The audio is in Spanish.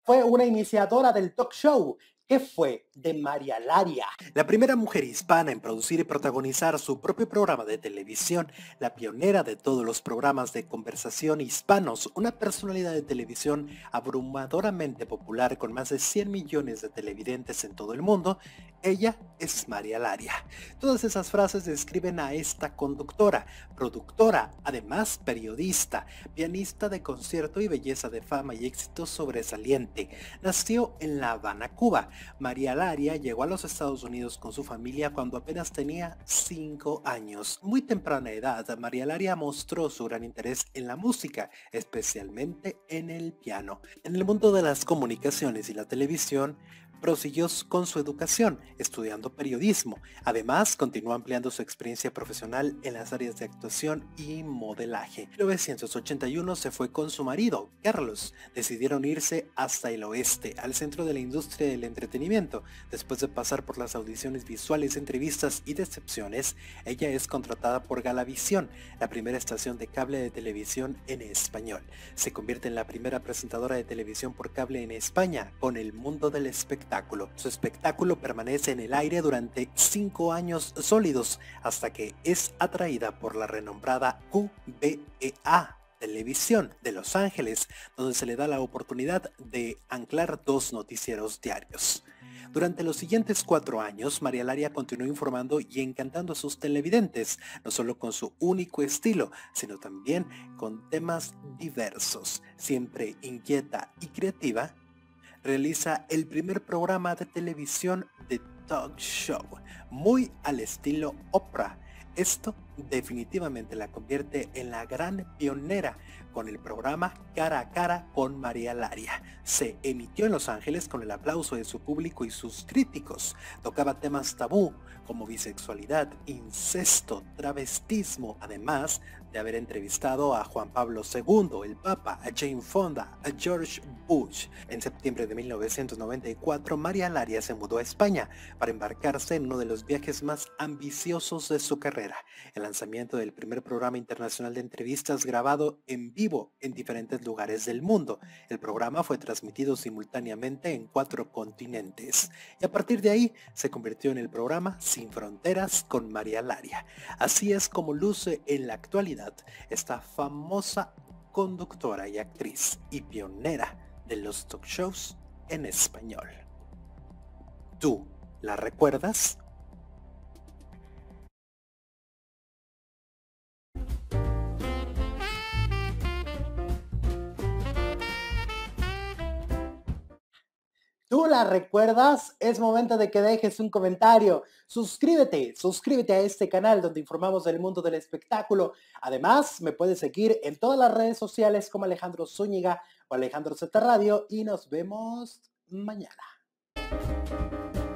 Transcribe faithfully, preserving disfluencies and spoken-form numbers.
fue una iniciadora del talk show. ¿Qué fue de María Laria? La primera mujer hispana en producir y protagonizar su propio programa de televisión, la pionera de todos los programas de conversación hispanos, una personalidad de televisión abrumadoramente popular con más de cien millones de televidentes en todo el mundo, ella es María Laria. Todas esas frases describen a esta conductora, productora, además periodista, pianista de concierto y belleza de fama y éxito sobresaliente. Nació en La Habana, Cuba. María Laria llegó a los Estados Unidos con su familia cuando apenas tenía cinco años. Muy temprana edad, María Laria mostró su gran interés en la música, especialmente en el piano. En el mundo de las comunicaciones y la televisión, prosiguió con su educación, estudiando periodismo. Además, continuó ampliando su experiencia profesional en las áreas de actuación y modelaje. En mil novecientos ochenta y uno se fue con su marido, Carlos. Decidieron irse hasta el oeste, al centro de la industria del entretenimiento. Después de pasar por las audiciones visuales, entrevistas y decepciones, ella es contratada por Galavisión, la primera estación de cable de televisión en español. Se convierte en la primera presentadora de televisión por cable en España, con El Mundo del Espectáculo. Su espectáculo permanece en el aire durante cinco años sólidos, hasta que es atraída por la renombrada Q V E A Televisión de Los Ángeles, donde se le da la oportunidad de anclar dos noticieros diarios. Durante los siguientes cuatro años, María Laria continuó informando y encantando a sus televidentes, no solo con su único estilo, sino también con temas diversos. Siempre inquieta y creativa, realiza el primer programa de televisión de talk show, muy al estilo Oprah. Esto definitivamente la convierte en la gran pionera con el programa Cara a Cara con María Laria. Se emitió en Los Ángeles con el aplauso de su público y sus críticos. Tocaba temas tabú como bisexualidad, incesto, travestismo, además de haber entrevistado a Juan Pablo segundo, el Papa, a Jane Fonda, a George Bush. En septiembre de mil novecientos noventa y cuatro, María Laria se mudó a España para embarcarse en uno de los viajes más ambiciosos de su carrera, el lanzamiento del primer programa internacional de entrevistas grabado en vivo en diferentes lugares del mundo. El programa fue transmitido simultáneamente en cuatro continentes y a partir de ahí se convirtió en el programa Sin Fronteras con María Laria. Así es como luce en la actualidad esta famosa conductora y actriz y pionera de los talk shows en español. ¿Tú la recuerdas? ¿Tú la recuerdas? Es momento de que dejes un comentario. Suscríbete, suscríbete a este canal donde informamos del mundo del espectáculo. Además, me puedes seguir en todas las redes sociales como Alejandro Zúñiga o Alejandro Z Radio y nos vemos mañana.